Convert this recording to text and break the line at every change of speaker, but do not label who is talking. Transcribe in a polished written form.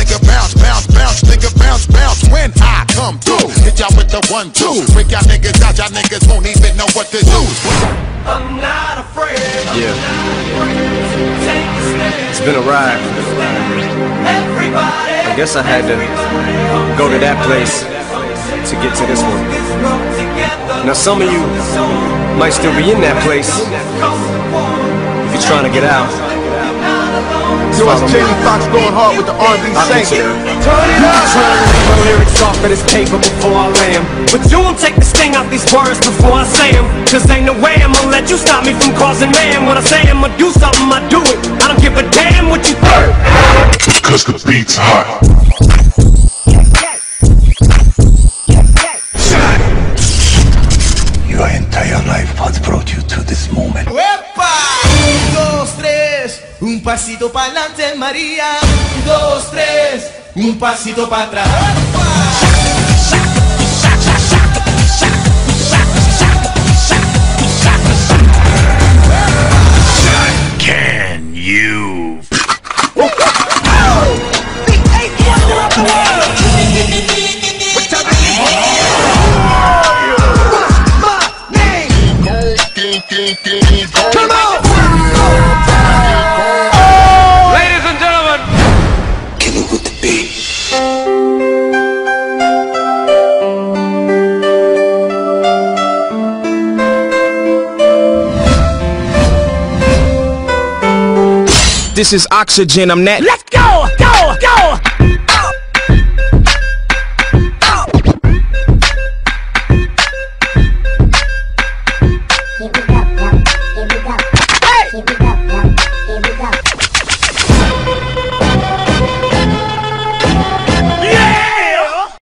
nigga bounce, bounce, bounce, nigga bounce, bounce. When I come through, hit y'all with the 1-2. Freak y'all niggas out, y'all niggas won't even know what to do.
I'm not afraid.
Yeah. It's been a ride. I guess I had to go to that place to get to this one. Now some of you might still be in that place if you're trying to get out.
Yo, it's Jamie Foxx going hard with the R&B Saints.
Turn it up! Trying to read my lyrics off of this paper before I lay 'em. But you won't take the sting out these words before I say 'em. Cause ain't no way I'm gonna let you stop me from causing man. When I say I'm gonna do something, I do it. I don't give a damn what you think.
Cause the beat's hot.
Your entire life has brought you to this moment.
¡Epa! 1, 2, 3, un pasito para adelante, María. 1, 2, 3, un pasito para atrás.
Can you?
Come on!
Ladies and gentlemen,
Kill it with the beat.
This is Oxygen, I'm that.